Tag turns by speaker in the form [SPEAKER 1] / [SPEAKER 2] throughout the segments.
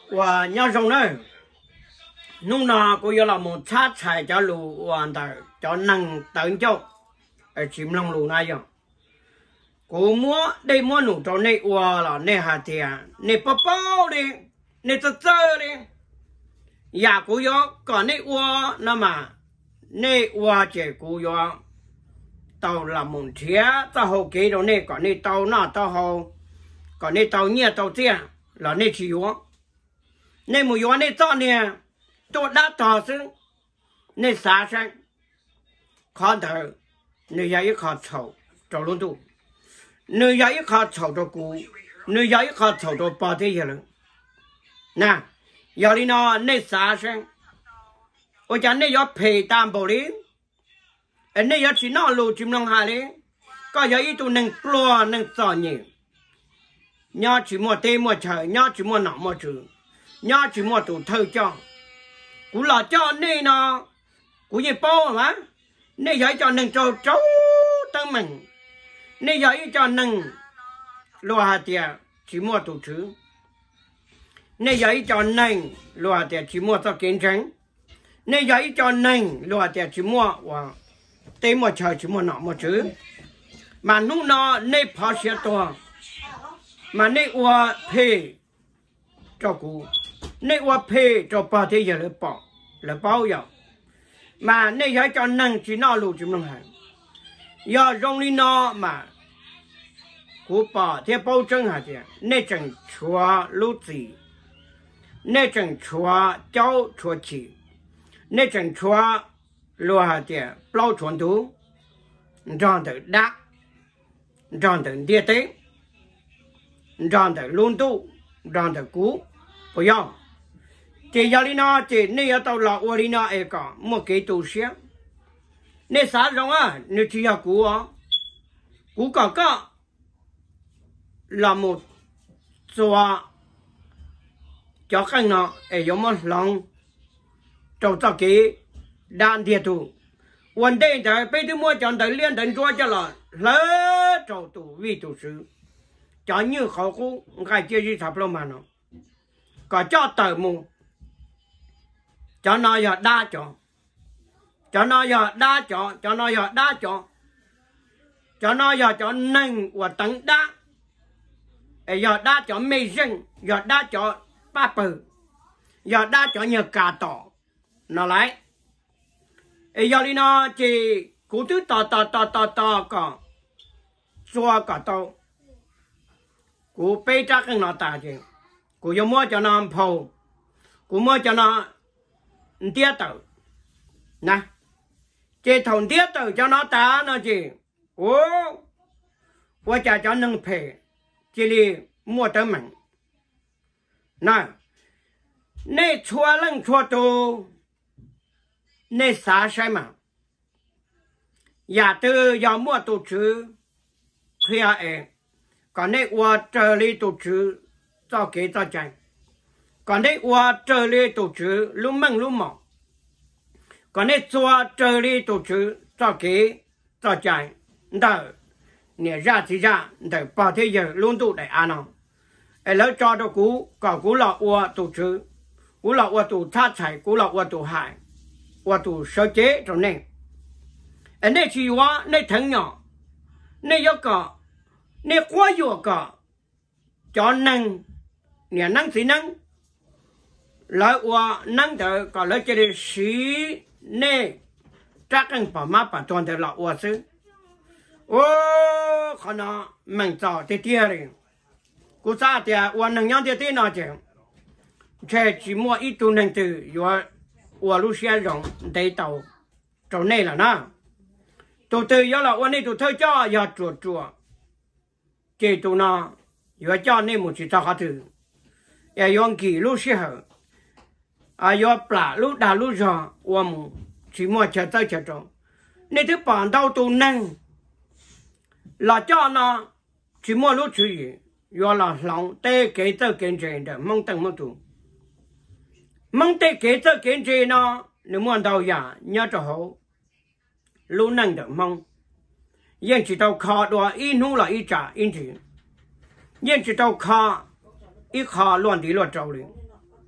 [SPEAKER 1] và nhau rồng nữa lúc nào cô yêu là một sát chạy cho lù hoàn toàn cho năng tấn châu ở chim long lù này rồi cô mua đây mua nụ cho này qua là này hạt tiền này bao đi này tơ đi nhà cô yêu còn này qua nó mà này qua chế cô yêu tàu là một thiết tàu hậu kế đó này còn này tàu nào tàu hậu còn này tàu nhẹ tàu tiền là này chỉ yêu này một yêu này to nè tôi đã tỏ sự này xa sang khó thở nơi giải khó chậu cho luôn tu nơi giải khó chậu cho cũ nơi giải khó chậu cho bao thế giờ rồi nè giờ đi nó này xa sang ôi cha này giờ phê tam bảo đi anh này giờ chỉ nó lù chim long hà đi có giờ ít tu nâng plo nâng sò nhỉ nhớ chỉ mua tê mua trời nhớ chỉ mua nọ mua chữ nhớ chỉ mua tủ thơ cho cú là cho nên nó cú gì bao mà nên giấy cho nâng cho cháu tăng mình nên giấy cho nâng lúa hạt tiền chỉ mua tủ thứ nên giấy cho nâng lúa hạt tiền chỉ mua cho kiến tránh nên giấy cho nâng lúa hạt tiền chỉ mua và tê mua trời chỉ mua nọ mua chữ mà lúc nó nên phá xe to mà nên qua phê cho cú nên qua phê cho ba thế giờ là bao giờ mà nên giải cho năng chỉ nó lù chim long hải giờ trong đi nó mà cú bỏ thế bao chân hả chị nên chẳng chua lú gì nên chẳng chua cháu chua chỉ nên chẳng chua lúa hả chị bao chuẩn tú trong từ đá trong từ địa tế trong từ luôn tu trong từ cú bây giờ chỉ giờ đi nó chỉ nếu ở tàu lọ đi nó ấy cả một cái tủ xe nếu sáng rồi á nếu chỉ là cú cả là một số cho khăn nó ấy giống một lòng trong tất cái đàn địa thủ vấn đề là bây giờ mua chọn tới liên đến cho là lỡ trong tủ vi tủ sư cho như họ cũng cái chơi gì thập lô mà nó có cho tờ mù cho nó giờ đa cho nó giờ đa cho nó giờ đa cho nó giờ cho nâng và tấn đa giờ đa cho mê dân giờ đa cho ba bự giờ đa cho nhờ cả tỏ nó lại giờ đi nó chỉ cú thứ tỏ cả xua cả tàu cú bê chắc cái nó ta chứ cú dùng mua cho nó phô cú mua cho nó tiết tử nè chỉ thùng tiết tử cho nó ta nó chỉ ô qua trả cho nâng phê chỉ đi mua tới mình nè nè chua lăng chua tu nè xá sai mà nhà tư giờ mua tu chữ khi ấy còn nè qua trở đi tu chữ cho kế cho chạy còn đấy qua trở đi tổ chức lúc măng lúc mỏ còn đấy cho trở đi tổ chức cho kế cho chạy đỡ nè ra thì ra đỡ bao thế giờ luôn tụ đại an nào ấy lỡ cho đó cú cả cú là qua tổ chức cú là qua tổ sát chạy cú là qua tổ hại qua tổ sơ chế trong này ấy này chỉ qua này thằng nhỏ này có cả này quá nhiều cả cho năng nè năng thì năng lại qua năng thở còn lại chơi xí nè chắc anh bà má bà toàn thở lại qua chứ ô khả năng mình cho thì tiếc rồi cô sa thì qua năng nhau thì thế nào chứ chơi chỉ mua ít tu năng từ qua lúc xe rộng đầy tàu chỗ này là na tụ từ giờ là qua này tụ thơ cho giờ chùa chơi tụ na giờ cho nên một chỉ cho họ thử ya yon kỳ lúc xe hở yo plà lúc đà lúc giò ôm chỉ mua chờ tới chờ trộn nên thứ bản đâu tụ năng là cho nó chỉ mua lúc chữ yo là lòng tê kế tới kiến chế để mong tầng mong tụ mong tê kế tới kiến chế nó nếu muốn đâu ya nhớ cho hậu lúc năng được mong yên chỉ đâu khó đùa in hú là ít trả in chỉ yên chỉ đâu khó ít khó luôn đi luôn trâu liền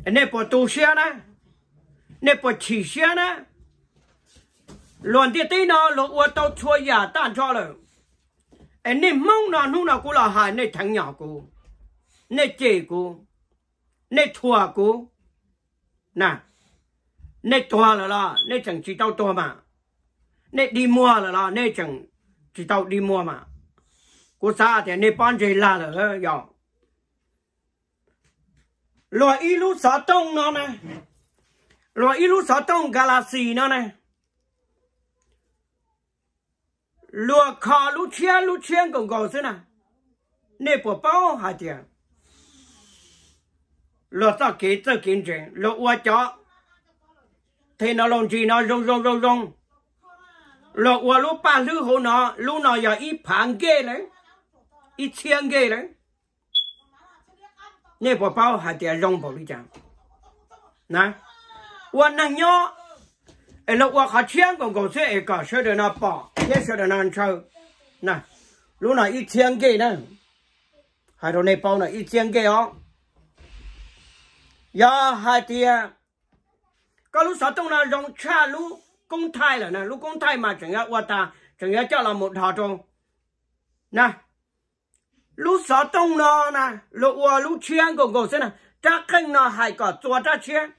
[SPEAKER 1] nè bỏ tu xe nè nè bỏ chỉ xe nè luận tiết tí nó lộ qua tao chua giả tan cho rồi nè mong nó nu nào cũng là hại nè thằng nhỏ cô nè chị cô nè thua cô nè nè thua là nè chẳng chỉ tao thua mà nè đi mua là nè chẳng chỉ tao đi mua mà cô xa thì nè bán gì là rồi loại ít lúc xóa tông nó nè loại ít lúc xóa tông galaxy nó nè loại khó lúc chiên còn gọi thế nè nè bỏ bao hả tiền loại sao kế cho kiến chuyện loại qua chó thì nó lòng gì nó rong loại qua lúc ba lúc hồ nó lúc nào giờ ít phản ghê đấy ít chiên ghê đấy nè bỏ bao hả tiền rong bỏ đi chẳng nè qua năng nhó lúc qua khá chiên còn gọi thế cả sơ đời nó bỏ thế sơ đời nó ăn chơi nè lúc nào ít chiên ghê nè hai đồ này bao này ít chiên ghê ó giờ hai tia có lúc sáu tông là rong cha lúc công thái là nè lúc công thái mà chẳng hạn qua ta chẳng hạn cho là một họ trông nè lúc sáu tông nó nè lúc chiên còn gọi thế nè chắc khinh nó hay có chua cha chiên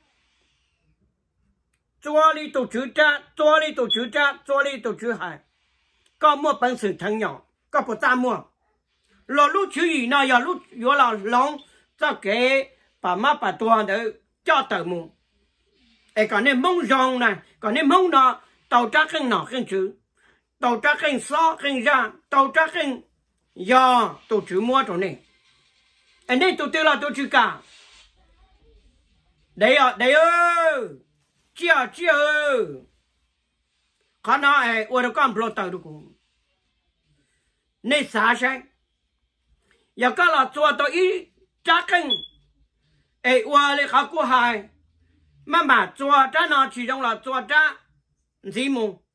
[SPEAKER 1] chua đi tổ chữ cha chua đi tổ chữ cha chua đi tổ chữ hai có mua bản sự thằng nhỏ có một ta mua lúc chữ gì nó giờ lúc vừa là lòng cho cái bà má bà tua để cho tờ mù còn nên mông rong này còn nên mông đó tàu trác khinh nọ khinh chữ tàu trác khinh xó khinh ra tàu trác khinh do tổ chữ mua chỗ này nên tổ tiêu là tổ chữ cả đấy ơi chia khả năng ở đâu con plot tàu được cũng nên xả sang giờ các là cho tôi ý trác khinh qua lấy khá của hai mà chua cha nó chỉ trong là chua cha gì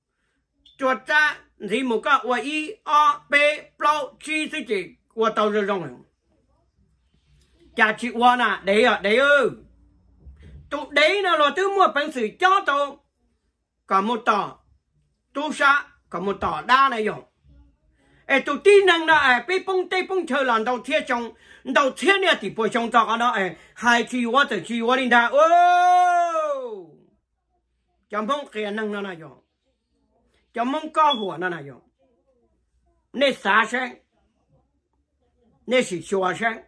[SPEAKER 1] mù cả qua y a b plau chi gì chỉ qua tàu rồi trong chả chỉ qua nè đấy ơi tụ đấy nó là thứ mua bản sự cho tàu cả một tỏ tu sa cả một tỏ đa này rồi tụ tin năng là bị bông tây bông chờ làm đầu thiết trong đầu thiết này thì bồi trong tỏ nó hai chi quá từ chi quá đi ra ô chấm mong khía năng nó này rồi chấm mong caoหัว nó này rồi nè xả sang nè xì xua sang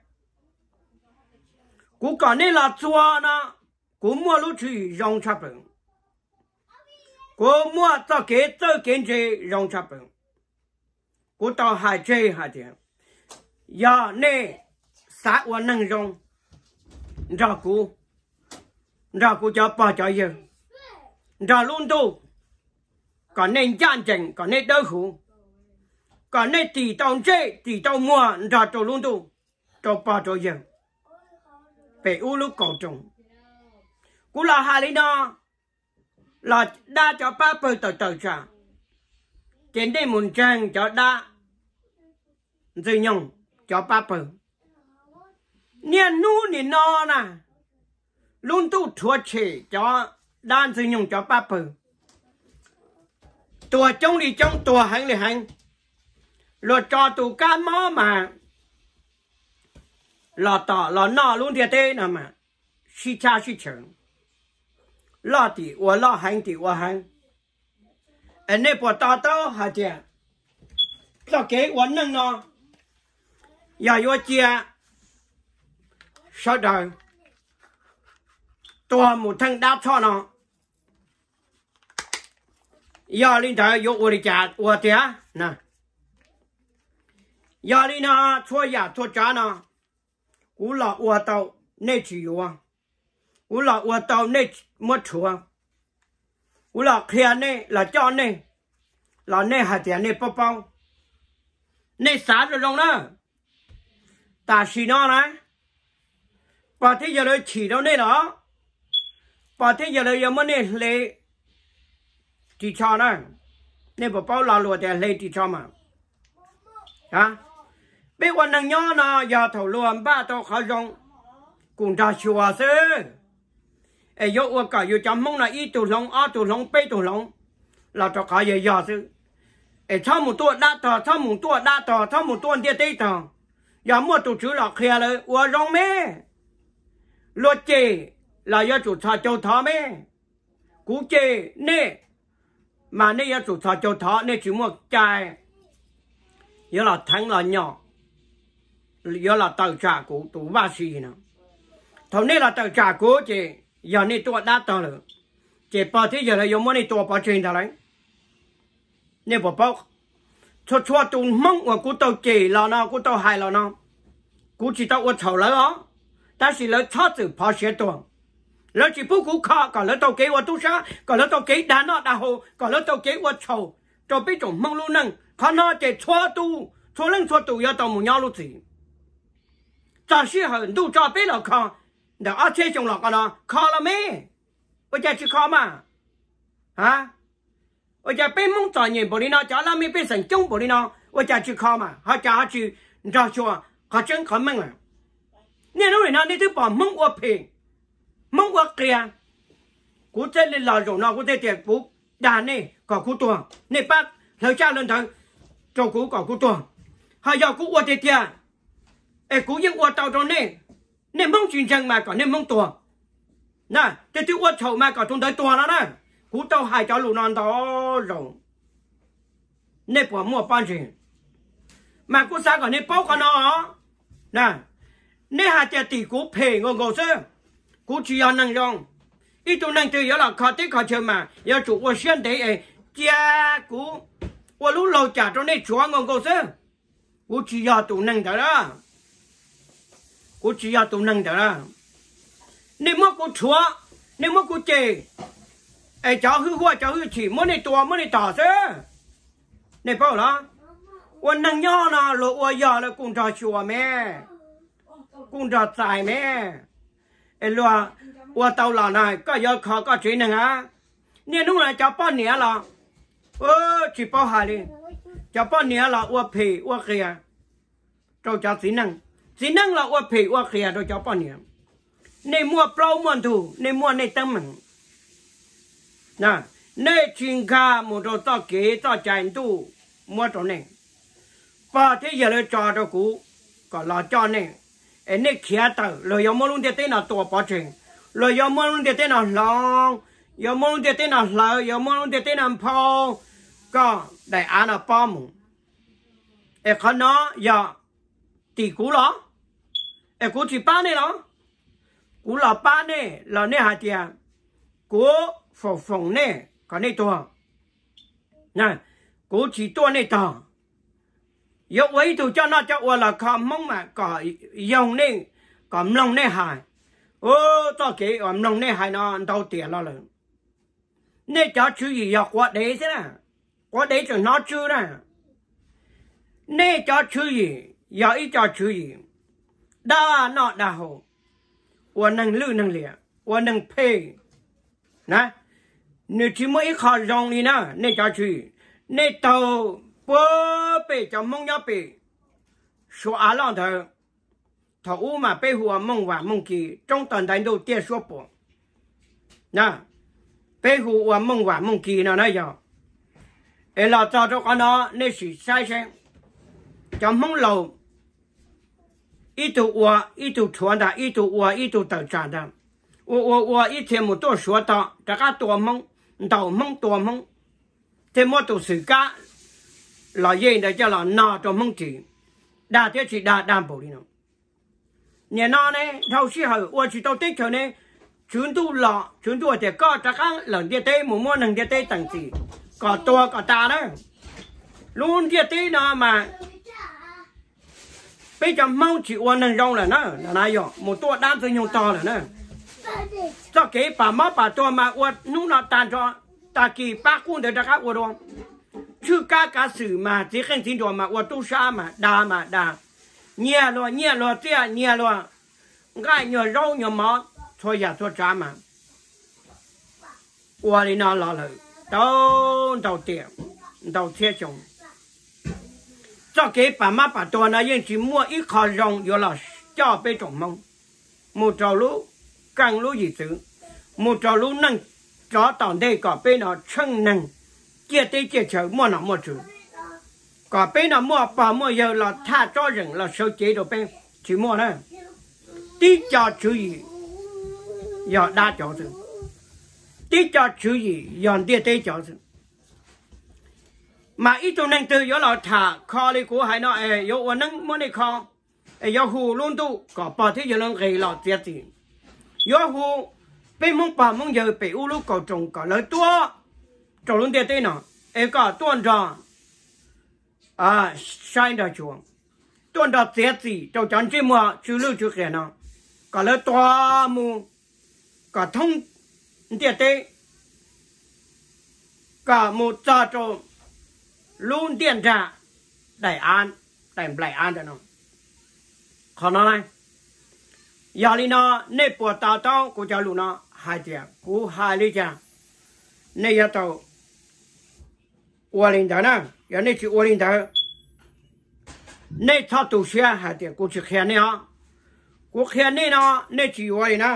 [SPEAKER 1] cú còn nè là chua nó cú mua lúc chỉ rong chắp bự cú mua cho kế gì rong chắp bự cú tao hai chơi hai tiền giờ nè xã quan năng rong ra cú cho ba cho giờ ra luôn tu còn nên gian chỉnh còn nên đỡ khổ còn nên tỷ tao mua ra cho luôn tu cho ba cho giờ về u lúc cầu trồng cú là hai lý nó là đa cho ba bơi tờ trả trên đây muốn trang cho đa dây nhung cho ba bơi niên nu niên no nè luôn tu thua chỉ cho đan dây nhung cho ba bơi tua trong đi trong tua hành thì hành rồi cho tụ cá mó mà lò tỏ lò nọ luôn thiệt thế nào mà xí cha xí chừng lò thì lò hành thì hành anh ấy bỏ tao hả chị cho kế quấn năng nó giờ vô chia sau đời tôi một thằng đáp cho nó giờ linh thời vô đi trả tía nè giờ linh nó chua chua trả nó cú lọ tàu nè chỉ vô cú lọ tàu nè mất chua cú lọ kia nè là cho nè là nè hạt tiền nè bao nè xả rồi rong đó ta xì nó này và thế giờ đây chỉ đâu nè đó và thế giờ đây giờ mới nè lấy chỉ cho nó nè bao là lùa tiền lấy chỉ cho mà hả bây giờ năng nhớ nó giờ thầu luôn ba tao khó rong cùng ta chùa sư ai yo wa cả yo chăm mong là ít tụ long a tụ long bê tụ long là cho cả ye ya sư ai thao một tua đa tờ thao một tua đa tờ thao một tua địa tây tờ ya mua tụ chữ là kiaเลยwa rong mê luật chế là ya chủ thọ châu thọ mê cú chế nè mà nè ya chủ thọ châu thọ nè chỉ mua chai ya là thằng là nhỏ ya là tàu trả của tụ ba xì nè thầu nè là tàu trả của chị giờ nè tua đa tờ rồi chị bảo thế giờ là yo mua nè tua bảo chuyện đó đấy nè bảo bảo cho tụ mong và cú tàu chị là nào cú tàu hai là nào cú chỉ tàu ở thầu lại đó ta chỉ lấy thoát từ phá xe tuồng lấy chỉ phú cú khá còn lấy tàu kế qua tu sa còn lấy tàu kế đá nó đá hồ còn lấy tàu kế qua chầu cho biết种mong lu năng khá nó chỉ thoát tu thoát lưng thoát tu要到木nhau lu gì giả sử很多照片了看那而且种了个呢看了没我家去看嘛啊我家被梦找人不哩呢家那没被神中不哩呢我家去看嘛他家去你知道说他真看梦了เนี่ยรู้ไหมนะนี่ที่บอกมึงว่าเพลงมึงว่าเกลียกูจะเล่นหล่อจงนะกูจะเจ็บกูด่านี่ก็กูตัวนี่ปั๊บเราจ้าเรื่องทางโจกูก็กูตัวหายากูว่าเตี้ยไอ้กูยังว่าเต่าตรงนี้นี่มึงจริงจังมาก่อนนี่มึงตัวนะแต่ที่ว่าเฉามาก่อนตรงไหนตัวแล้วนะกูเต่าหายเจ้าลูกนอนต่อจงนี่ปวดมั่วป้านจริงมากูสาก่อนนี่เป้ากันเนาะนะnè hà cha tỷ cú phê ngô ngô sơ cú chỉ ăn năng rong ít tu năng từ giờ là khó tới khó chơi mà giờ chủ của xuyên đấy ấy cha cú của lúc lâu trả cho nên chúa ngô ngô sơ cú chỉ ăn tu năng đó cú chỉ ăn tu năng đó nè mất cú chúa nè mất cú chê ấy cháu hư hoa cháu hư chỉ muốn này tua muốn này tỏ sơ nè bảo là quân năng nhỏ nào lộ qua giờ là cùng trò chùa mẹ cũng đã giải mẹ em lo qua tàu là này có giờ khó có chuyện này á nên lúc này cháu bao nhiêu là chỉ bao hai đi cháu bao nhiêu là qua phê qua kia cho cháu kỹ năng là qua phê qua kia cho cháu bao nhiêu nên mua plau mua thủ nên mua nên tâm mình nè nên chuyên gia một đồ to kế to chạy tu mua chỗ này và thế giờ là cho cũ còn là cho này anh ấy kia tao rồi giờ muốn luôn để tên nào tổ bảo trình rồi giờ muốn luôn để tên nào long giờ muốn luôn để tên nào lợ giờ muốn luôn để tên nào phao có đại án là bao mù em khó nó giờ tỷ cú đó em cú chỉ ba này đó cú là ba này là này hạt tiền cú phòng này còn này to nè cú chỉ to này to yêu ấy tụi cho nó cho là không mong mà có dòng này có lòng này hại tao kể lòng này hại nó đâu tiền lo rồi nên cho chú gì học qua đấy thế nè qua đấy cho nó chưa nè nên cho chú gì giờ ít cho chú gì đa nó đa hồ qua năng lư năng liệt qua năng phê nè nếu chỉ mới khó dòng đi nè nên cho chú nên tao bố bê cho mông nhá bê số á lòng thờ thọ u mà bê hùa mông và mông kỳ trong tần đánh đầu tiên số bộ nè bê hùa mông và mông kỳ nào nãy giờ ấy là cho con nó nên chỉ sai xem cho mông lầu ít tu chuẩn đã ít tu tự trả đã ít thêm một tổ số đó tất cả tổ mông đầu mông thêm một tổ sự cá là gì để cho là nọ cho mông chỉ đa thế chỉ đa bộ đi nào nhà nó này thâu sĩ hậu我chỉ tao tích thôi này chúng tôi thì có tất cả lần địa tế một món lần địa tế tầng gì có to có ta đó luôn địa tế nó mà bây giờ mong chỉ uốn lần rong là nó là này rồi một tua đan thương nhung to là nó cho cái bà tua mà uốn nung nó tan cho ta kỳ bác cũng để tất cả uốn luôn chứ cá sử mà chỉ khen xin đồ mà uốn tu sa mà đa nhẹ lo tia nhẹ lo cái nhiều rau nhiều máu thôi giờ thôi trả mà uốn đi nó lo rồi đầu tiền đầu thiết chồng cho cái bà tua nó yên chỉ mua ít khó rong rồi là cho bé trồng mông một trâu lúa càng lúa gì chứ một trò lúc năng chó tỏng đây có bên nó chân năng chia tới chia chờ mua nó mua chủ có bên nó mua bảo mua giờ là tha cho rừng là sâu chế đồ bên chỉ mua nữa tí cho chú ý giờ đa cho sự tí cho chú ý dọn địa tế cho sự mà ít trong năng từ giờ là thả kho đi của hai nó giờ ở năng mua này kho giờ hồ luôn tu có bảo thế giờ năng gây là tiếc gì giờ hồ bên mông bảo mông giờ bị u lúc cầu trồng có lợi tua trồng luôn địa tế nó có tuần ra sai đã chuông tuần ra tiếc gì trong trận chỉ mua chú lưu chú kia nó có lợi tua mu có thông địa tế có một giờ trồng luôn điện trả đại an cho nó còn nó này giờ đi nó nếp bùa tao của cháu luôn nó hai tiền của hai lý cha nếp giờ tao uổng linh đó nè giờ nếp chỉ uổng linh đó nếp thao tủ xe hai tiền của chỉ khen nè của khen nè nó nếp chỉ uổng linh nè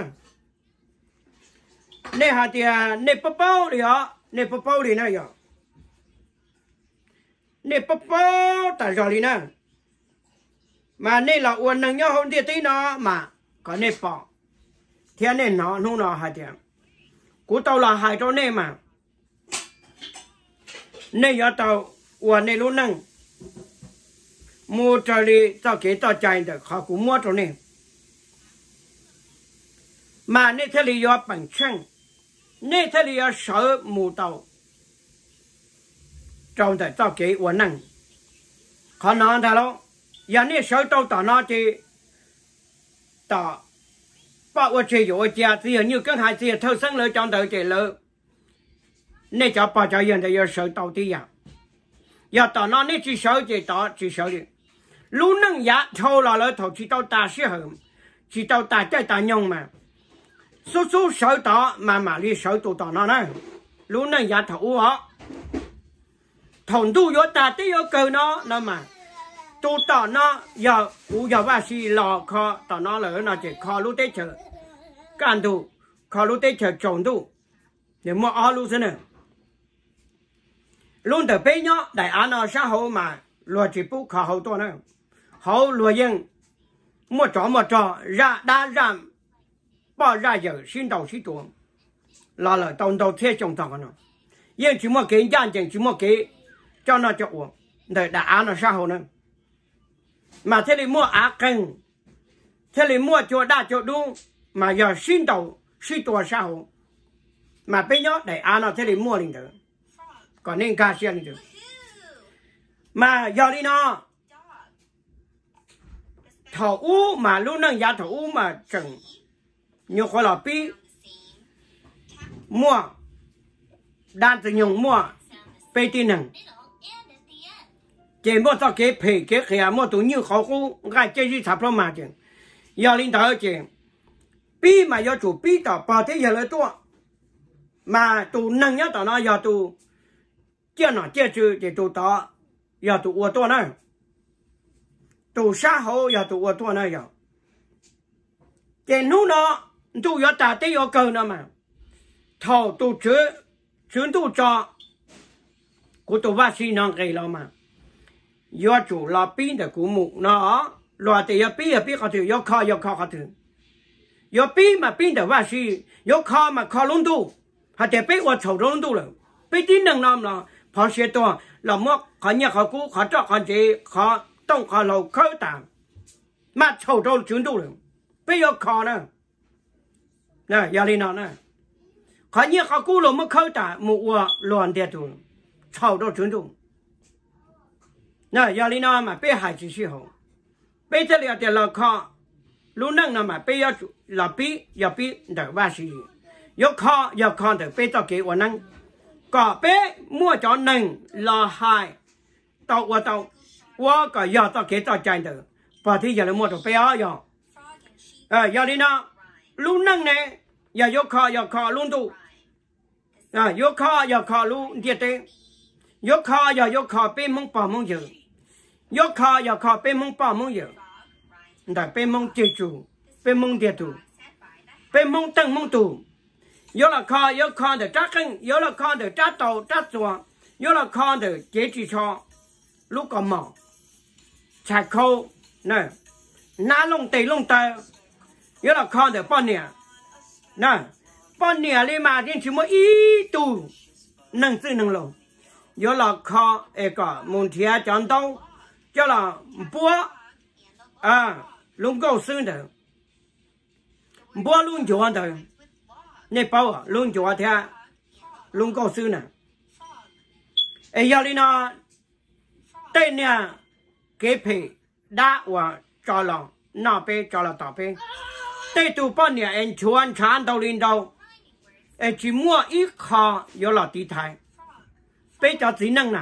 [SPEAKER 1] nếp hai tiền nếp bao đi hả nếp bao đi nè giờ nè bao tại rồi nè mà nè là uốn năng nhau hôm tiết tí nó mà có nè bao thiên nè nó nung nó hai tiền cú tàu là hai chỗ nè mà nè giờ tàu uốn nè luôn năng mua cho đi tao kế tao chạy được họ cũng mua chỗ nè mà nè thế là do bằng chân nè thế là do sợ mù tàu trong thời tao kế uốn năng khó nói thế lo giờ này sợ tao tao nói thì tao bảo tôi chơi rồi cha thì như cái hai thì thâu sáng lỡ trong thời chơi lỡ nên cho bảo cho dân thì giờ sợ tao tí giờ tao nói nên chỉ sợ thì tao chỉ sợ đi lúc năng giá thâu là lỡ thâu chỉ tao ta sẽ hưởng chỉ tao ta chơi ta nhung mà số sợ tao mà đi sợ tao nói này lúc năng giá thâu họ thằng tu vô ta tí vô cơ nó mà tu tao nó giờ u giờ ba xí lò kho tao nó lỡ nó chỉ kho lúc tết chờ can tu kho lúc tết chờ trồng tu để mua ao lúc thế này luôn từ bé nhá đại án nó xã hội mà lùa chỉ bút kho hậu to nữa hậu lùa dân mua trò ra đa ram bao ra giờ xin đầu xin tuồng là đầu thế trồng tao nó dân chỉ mua cái gian chỉ mua cái cho nó cho uống để đã ăn nó sao nữa mà thế thì mua á cân thế thì mua chỗ đa chỗ đúng mà giờ xin đầu xin tua sao mà bây giờ để ăn nó thế thì mua liền được còn nên ca xiên được mà giờ đi nó thầu u mà lúc năng giá thầu u mà chừng nhiều khoa là pi mua đan từ nhung mua pe tin năng chỉ mua tao cái phê cái khía mua tụi như khó khu cái chơi gì thập lắm mà chứ giờ linh thở chứ pi mà giờ chủ pi tao bảo thế giờ lại tua mà tụi năng nhớ tao nói giờ tụi chưa nó chưa chứ thì tụi tao giờ tụi uo tua này tụi xã hội giờ tụi uo tua này giờ chỉ nu nó tụi giờ ta tới giờ cơ nữa mà thầu tụi chứ tụi cho của tụi bác sĩ nó gây lo mà do chủ là pin để của mục nó loài thì pin có thể do kho có thể do pin mà pin để bác sĩ do kho mà kho luôn tu hay để pin ở chỗ luôn tu rồi pin tin năng nam là phá xe to là mua khó nhà khó cũ khó trọ khó chế khó đông khó lầu khó tàng mà chỗ đâu chuyến tu rồi pin do kho nữa nè giờ đi nó nè khó nhà khó cũ là mua khó tàng mua loạn địa tu chỗ đâu chuyến tu nè giờ đi nó mà bé hải chỉ xí hồ bé thế là tiền là kho lúc nãy nó mà bé là bé để ba xí giờ kho để bé tao kế vào năng có bé mua cho năng là hai tao qua có giờ tao kế tao chạy được và thì giờ là mua cho bé giờ giờ đi nó lúc nãy này giờ kho luôn tu giờ kho luôn thiệt đấy giờ kho bé mong bảo mong giờ giờ kho bên mông bao mông giờ, đại bên mông chơi chủ, bên mông địa chủ, bên mông tăng mông tù, 有了看有看的扎根，有了看的扎刀扎钻，有了看的结枝窗，路个毛，柴口那拿弄地弄带，有了看的半年，那半年里嘛进去么一度能治能弄，有了看那个蒙天讲道，叫了播啊弄高升的，播弄脚的。nè bao à luôn cho thà luôn cao sư nè ấy giờ đi nó tên nè cái phê đã và cho lòng nó bê cho là tao bê tên tụ bao nè anh chuan chán đâu lên đâu ấy chỉ mua ít kho giờ là tí thái bê cho tí năng nè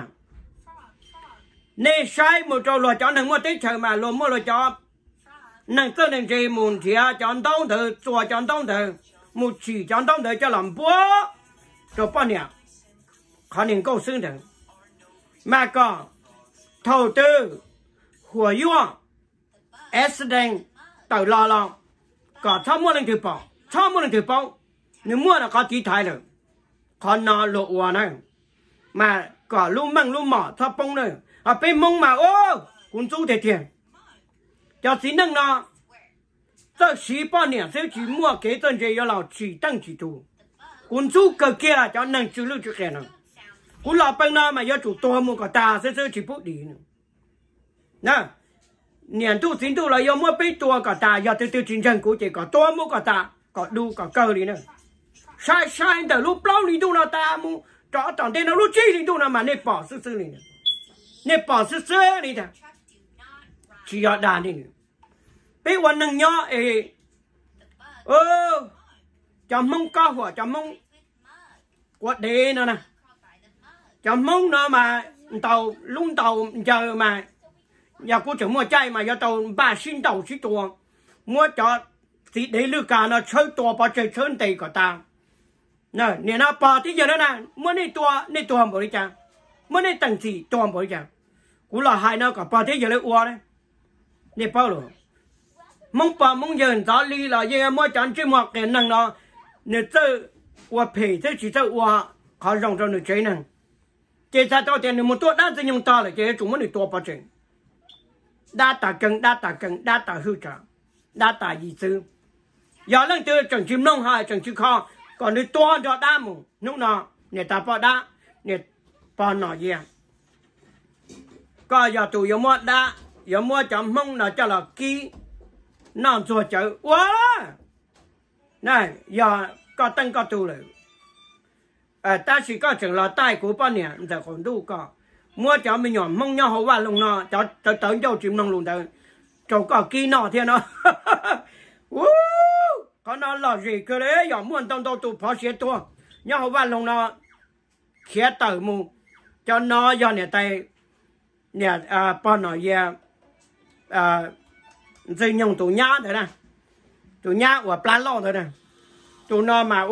[SPEAKER 1] nè sai một trâu lo cho năng mua tết trời mà lo mua lo cho năng cơ năng gì muốn thì chọn đông thử chùa chọn đông thử một chỉ chọn đông thử cho làm búa cho bao nhiêu khả năng cao xứng thử mà có đầu tư hỏa yuan accident tự lo lo có cho mua lên từ bao cho mua lên từ bao nếu mua là có tí thái rồi còn nó lộ hòa này mà có luôn măng luôn mỏ cho bông này ở bên mông mà ô cũng chú thể tiền cho chính năng nó这18年这只mua给真正要老chỉ tăng chỉ tu cũng chú cơ kia cho năng chú lưu chú khen cũng là bên đó mà要chủ to mua cả ta sẽ chỉ bút đi nè年度进度了要mua被多cả ta要từ từ chính chân của chỉ có to mua cả ta có đu có cơ đi nữa sai sai từ lúc lâu đi tu nào ta mua cho tận đây nó lúc chi đi tu nào mà nên bỏ sức đi nên bỏ sức đi ta chỉ ở đàn đi bây giờ năng nhỏ ấy cho mông cao hoặc cho mông quạt đế nữa nè cho mông nữa mà tàu lung tàu chờ mà nhà cô chẳng mua chay mà giờ tàu ba xin tàu chỉ tuồng mua cho thì để lưu cả nó chơi tua bao chơi chơi tây của ta nè nè nó bỏ tí giờ đó nè mua này tua không bỏ đi chăng mua này tầng gì tua không bỏ đi chăng cũng là hai nó cả bỏ tí giờ lấy uo đấy nè bao rồi mong bà mong giờ đó đi là giờ mua chọn chỉ một cái năng nó nếu chơi qua phê thế chỉ chơi qua khó rong cho nó chơi năng chơi sao tao tiền một tuột đã dùng to là chơi chúng mình tuột bao chơi đa tạ hư trả đa tạ gì chứ giờ lần từ chẳng chim nông hai chẳng chim kho còn nếu to cho đa mù lúc nào người ta bỏ đá người bỏ nọ gì có giờ tụi mua đá giờ mua chọn mông là cho là ký nó cho chợ quá này giờ có tăng có tu rồi ta chỉ có chừng là tay của bao nhiêu giờ còn đủ có mua cho mình nhỏ mong nhau hậu vào lồng nó cho tới châu chim nông luôn tới châu có kỹ nọ thế nó có nó là gì cơ đấy giờ muốn tông tông tụ phá xe tua nhau hậu vào lồng nó khé tử mù cho nó giờ này tay nè bao nó giờ dây nhung tụ nhá thế này tụ nhá và plan lo thế này tụ nó mà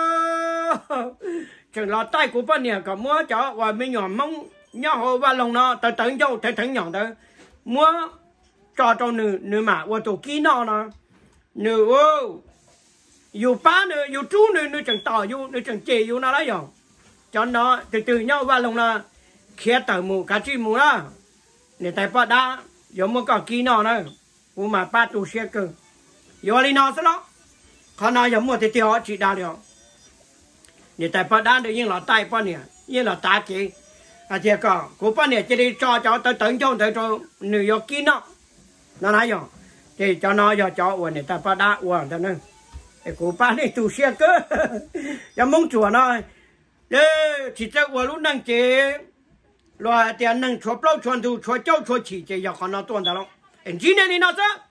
[SPEAKER 1] chừng là tay của bao nhiêu có mua cho và mình nhỏ mong nhau hồi vào lòng nó tới tới châu tới tới nhỏ tới mua cho nữ mà và tụ kỹ nó nữ dù ba nữ dù chú nữ chẳng tỏ dù nữ chẳng chê dù nó đấy rồi cho nó từ từ nhau vào lòng nó khía tờ mù cá chi mù đó để tay bắt đá giống một cái kỹ nó nữa u mà ba tụ xe cơ giờ đi nó sao đó còn nó giống một cái tiêu chỉ đa được để tay bắt đá được nhưng là tay bao nhiêu nhưng là ta chỉ thì có của bao nhiêu chỉ đi cho tới tới cho tới cho nữ yo kỹ nó nói rồi thì cho nó giờ cho uổng để tay bắt đá uổng cho nên của ba này tụ xe cơ giờ mong chùa nó chỉ cho uổng lúc năng chế rồi tiền năng chùa bao chùa tu chùa châu chùa chỉ chỉ giờ còn nó tuần đó anh chỉ nên đi nó sao